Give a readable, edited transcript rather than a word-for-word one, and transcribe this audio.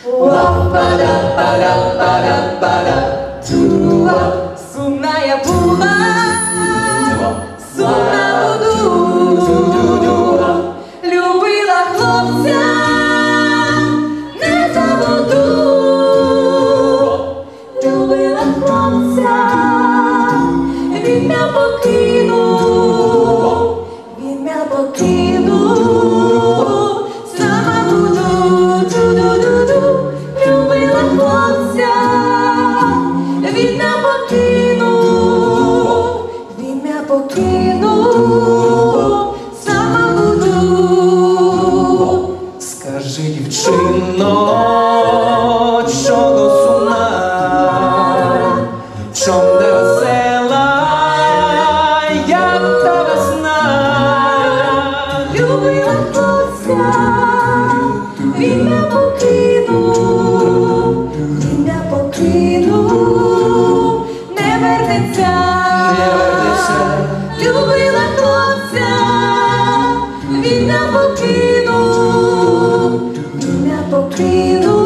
Сумна я була, сумна буду, любила хлопця, не забуду, любила хлопця, він мене покинув, він мене покинув, сама буду, ду-ду-ду-ду, любила хлопця, він мене покинув, він мене покинув, сама буду. Скажи, дівчино, чого сумна, чом не весела, як та весна? Любила хлопця, він мене покинув, він мене покинув, не вернеться. Любила хлопця, він мене покинув, він мене покинув.